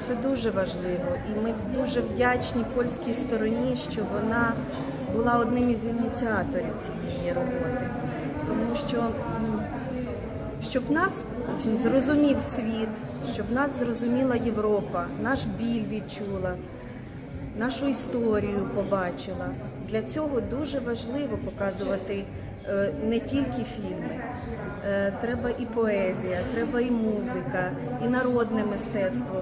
Це дуже важливо, і ми дуже вдячні польській стороні, що вона була одним із ініціаторів цієї роботи. Тому що, щоб нас зрозумів світ, щоб нас зрозуміла Європа, наш біль відчула, нашу історію побачила. Для цього дуже важливо показувати не тільки фільми. Треба і поезія, треба і музика, і народне мистецтво.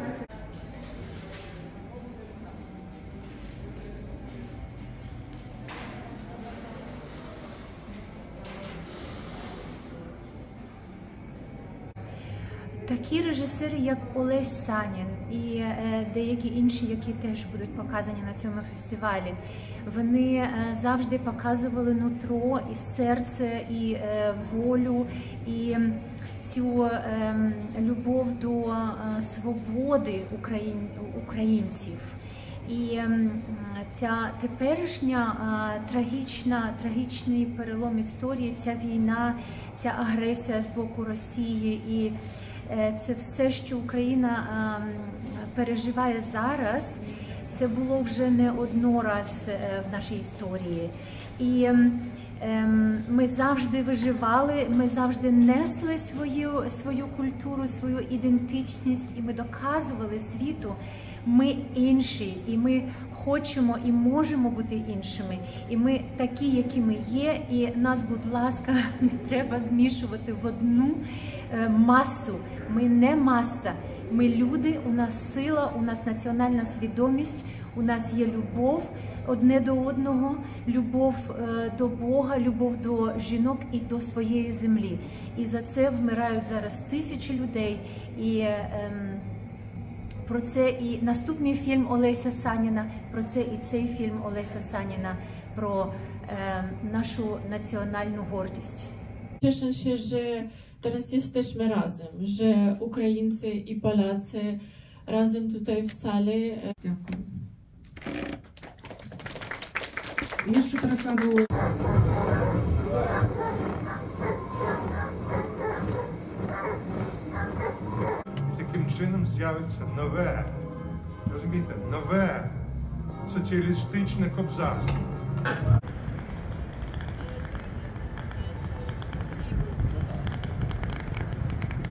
Такі режисери, як Олесь Санін і деякі інші, які теж будуть показані на цьому фестивалі, вони завжди показували нутро і серце, і волю, і цю любов до свободи українців. І ця теперішня трагічний перелом історії, ця війна, ця агресія з боку Росії і це все, що Україна переживає зараз, це було вже не раз в нашій історії. І ми завжди виживали, ми завжди несли свою культуру, свою ідентичність, і ми доказували світу, ми інші, і ми хочемо і можемо бути іншими. І ми такі, які ми є, і нас, будь ласка, не треба змішувати в одну масу. Ми не маса, ми люди, у нас сила, у нас національна свідомість, у нас є любов одне до одного, любов до Бога, любов до жінок і до своєї землі. І за це вмирають зараз тисячі людей. І про це і наступний фільм Олеся Саніна, про це і цей фільм Олеся Саніна, про нашу nacionalną гордість. Cieszę się, że teraz jesteśmy razem, że Ukraińcy i Polacy razem tutaj w sali. Дякую. Jeszcze trochę było. Таким чином з'явиться нове, розумієте, нове соціалістичне кобзарство.